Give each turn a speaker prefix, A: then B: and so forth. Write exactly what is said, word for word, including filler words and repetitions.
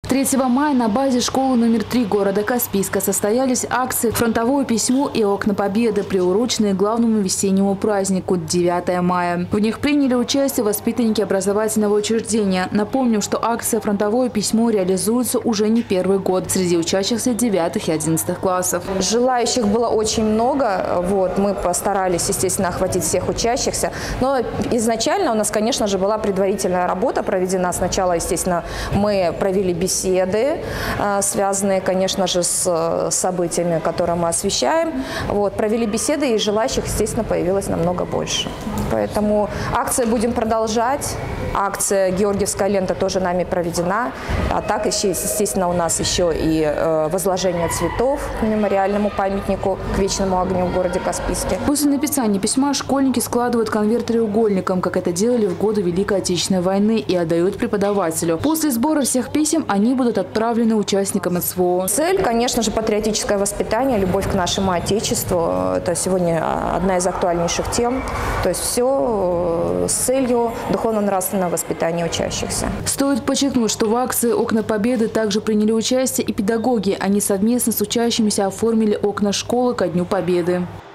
A: третьего мая на базе школы номер три города Каспийска состоялись акции «Фронтовое письмо» и «Окна Победы», приуроченные главному весеннему празднику – девятое мая. В них приняли участие воспитанники образовательного учреждения. Напомним, что акция «Фронтовое письмо» реализуется уже не первый год среди учащихся девятых и одиннадцатых классов.
B: Желающих было очень много. Вот, мы постарались, естественно, охватить всех учащихся. Но изначально у нас, конечно же, была предварительная работа проведена. Сначала, естественно, мы провели беседы. Беседы, связанные, конечно же, с событиями, которые мы освещаем. Вот, провели беседы, и желающих, естественно, появилось намного больше. Поэтому акцию будем продолжать. Акция «Георгиевская лента» тоже нами проведена. А так, еще, естественно, у нас еще и возложение цветов к мемориальному памятнику, к вечному огню в городе Каспийске.
A: После написания письма школьники складывают конверт треугольником, как это делали в годы Великой Отечественной войны, и отдают преподавателю. После сбора всех писем они будут отправлены участникам СВО.
B: Цель, конечно же, патриотическое воспитание, любовь к нашему Отечеству. Это сегодня одна из актуальнейших тем. То есть все с целью духовно-нравственного воспитания учащихся.
A: Стоит подчеркнуть, что в акции «Окна Победы» также приняли участие и педагоги. Они совместно с учащимися оформили окна школы ко Дню Победы.